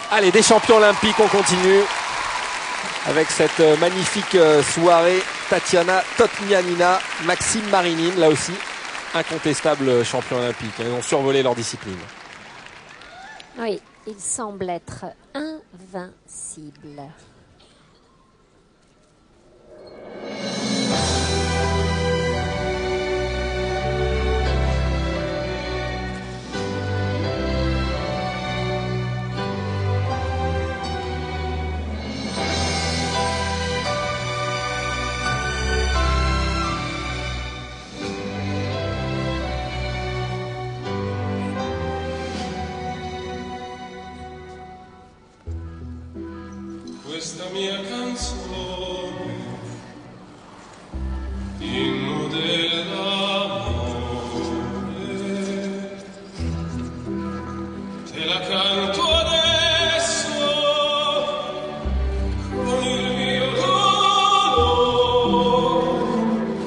Allez, des champions olympiques, on continue avec cette magnifique soirée. Tatiana Totmianina, Maxime Marinine, là aussi, incontestable champion olympique. Ils ont survolé leur discipline. Oui, il semble être invincible. Questa mia canzone, inno dell'amore, te la canto adesso con il mio dolore,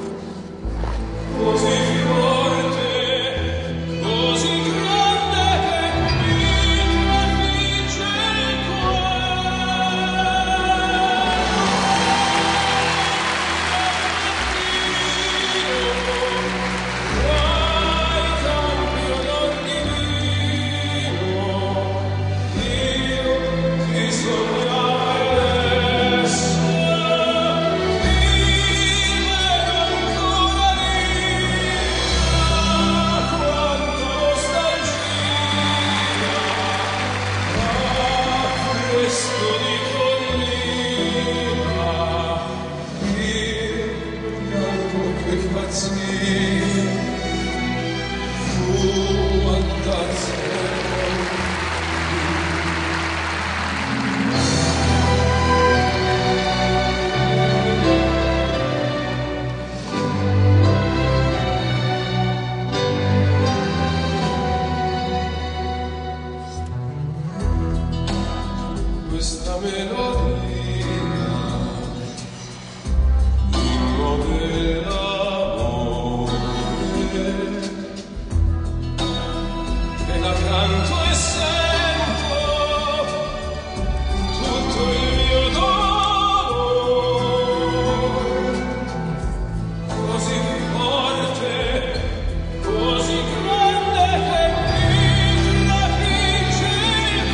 così forte, così grande che mi trafigge il questa melodia, inno dell'amore, te la canto e sento tutto il mio dolore, così forte, così grande che mi trafigge il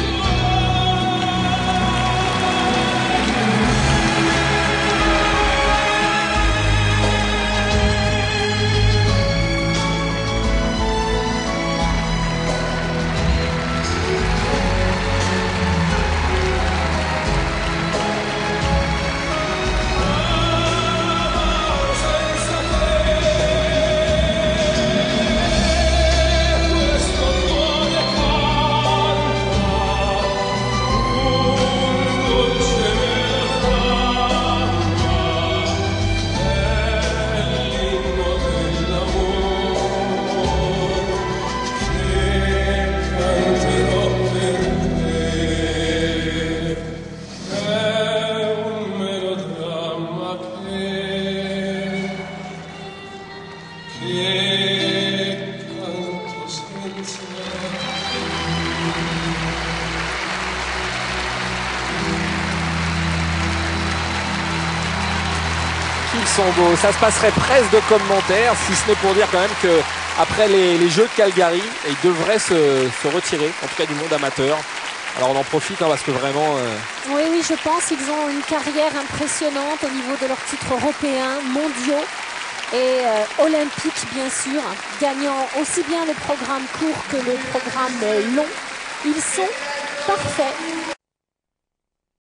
Qu'ils sont beaux. Ça se passerait presque de commentaires, si ce n'est pour dire quand même que après les Jeux de Calgary, ils devraient se retirer, en tout cas du monde amateur. Alors on en profite parce que vraiment... Oui, je pense qu'ils ont une carrière impressionnante au niveau de leurs titres européens, mondiaux et olympiques bien sûr, gagnant aussi bien le programme court que le programme long. Ils sont parfaits.